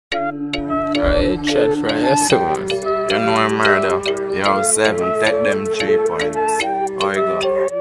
Alright, chat from yes, man. You know I'm murder. Yo, 7, take them 3 points. How you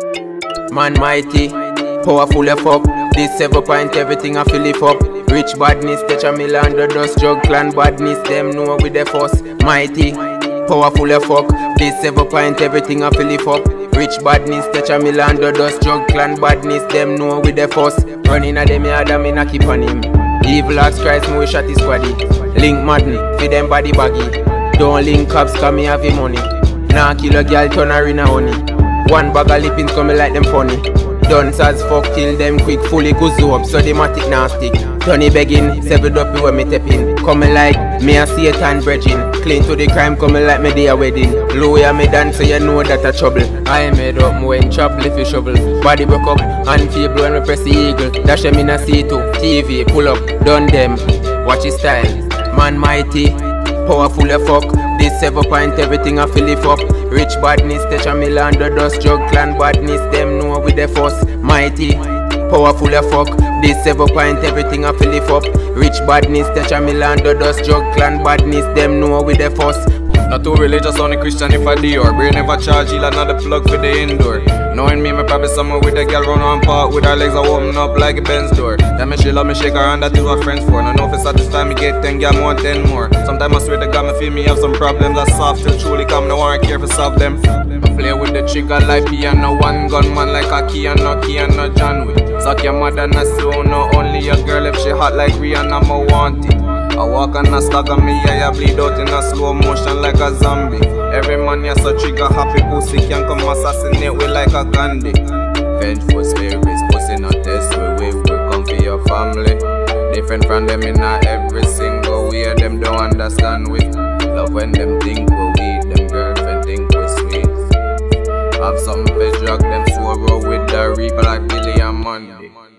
go? Man mighty, powerful as fuck. This 7 point, everything I fill it up. Rich badness, touch a mill under dust. Drug clan badness, them know with the force. Mighty, powerful as fuck. This 7 point, everything I fill it up. Rich badness, touch a mill under dust. Drug clan badness, them know with the force. Running at them yard, I'm in a keep on him. Evil axe tries me, we shot his body. Link madney, feed them body baggy. Don't link cops, cause me have the money. Nah kill a girl, turn her in a honey. One bag of lippins coming like them funny. Dance as fuck till them quick, fully go up, so the matic now stick. Tony begging, 7 up when me tapping. Coming like me a Satan bridging. Clean to the crime, coming like me day a wedding. Lawyer me dance, so you know that a trouble. I made up, me when chop, lift a shovel. Body broke up, and feeble when we press the eagle. Dash them in a C2, TV, pull up, done them. Watch his style, man mighty, powerful as fuck. This 7 point, everything I fill it up. Rich badness, touch a mill under dust. Drug clan badness, them know with the force. Mighty, powerful as fuck. This 7 point, everything I fill it up. Rich badness, touch a mill under dust. Drug clan badness, them know with the force. Not too religious on the Christian if I Dior. Brain never charge, he'll another plug for the indoor. Knowing me probably somewhere with a girl run on park with her legs are open up like a Benz door. Then me she love me shake her hand, that is what friends for. No know if it's satisfy me get 10 girl want 10 more. Sometimes I swear to God me feel me have some problems. I soft till truly come, no one care for solve them. I play with the trigger like piano, one gun man like a key and no John Wick. Suck your mother and slow, no only a girl if she hot like Rihanna, me want it. I walk on a stagger me, I bleed out in a slow motion like a zombie. Every man has a trigger, happy pussy can come assassinate we like a Gandhi. Vengeful spirits, pussy not test we come for your family. Different from them in every single way, them don't understand we. Love when them think we weed, them girlfriend think we sweet. Have some fish drug, them swallow with the reaper like Billy and Monday.